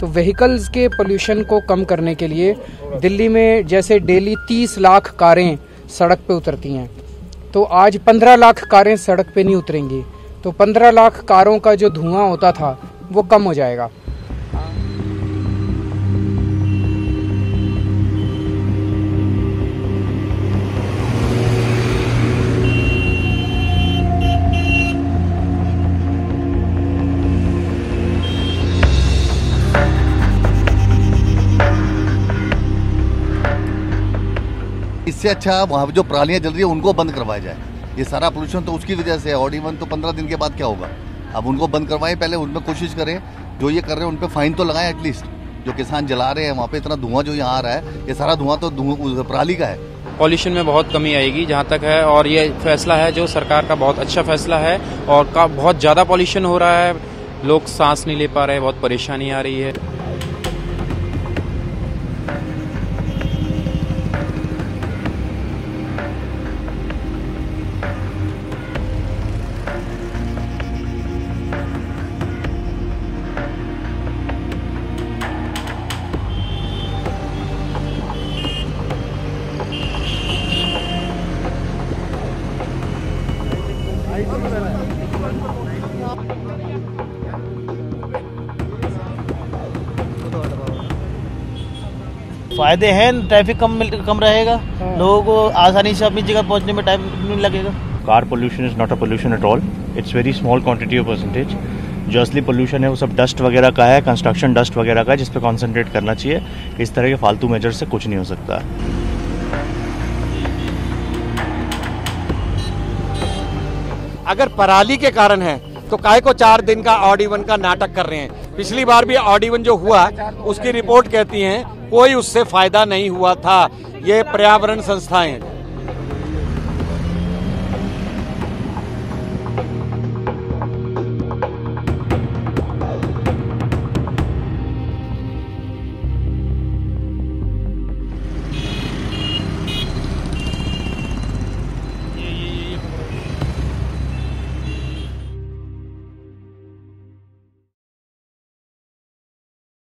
तो व्हीकल्स के पोल्यूशन को कम करने के लिए दिल्ली में जैसे डेली 30 लाख कारें सड़क पे उतरती हैं, तो आज 15 लाख कारें सड़क पे नहीं उतरेंगी, तो 15 लाख कारों का जो धुआं होता था वो कम हो जाएगा। इससे अच्छा वहाँ जो परालियाँ जल रही है उनको बंद करवाया जाए। ये सारा पोल्यूशन तो उसकी वजह से है। ऑड इवन तो 15 दिन के बाद क्या होगा, अब उनको बंद करवाएं, पहले उनमें कोशिश करें, जो ये कर रहे हैं उन पे फाइन तो लगाएं एटलीस्ट। जो किसान जला रहे हैं वहाँ पे इतना धुआं जो यहाँ आ रहा है, ये सारा धुआं तो पराली का है। पॉल्यूशन में बहुत कमी आएगी जहाँ तक है, और ये फैसला है जो सरकार का बहुत अच्छा फैसला है। और बहुत ज़्यादा पॉल्यूशन हो रहा है, लोग सांस नहीं ले पा रहे हैं, बहुत परेशानी आ रही है। फायदे हैं, ट्रैफिक कम रहेगा, लोगों को आसानी से अपनी जगह पहुंचने में टाइम नहीं लगेगा। Car pollution is not a pollution at all, it's very small quantity of percentage. जो असली पोल्यूशन है वो सब डस्ट वगैरह का है, कंस्ट्रक्शन डस्ट वगैरह का है, जिस पे कॉन्सेंट्रेट करना चाहिए। इस तरह के फालतू मेजर से कुछ नहीं हो सकता। अगर पराली के कारण है तो काहे को 4 दिन का ऑड इवन का नाटक कर रहे हैं। पिछली बार भी ऑड इवन जो हुआ उसकी रिपोर्ट कहती है कोई उससे फायदा नहीं हुआ था। ये पर्यावरण संस्थाएं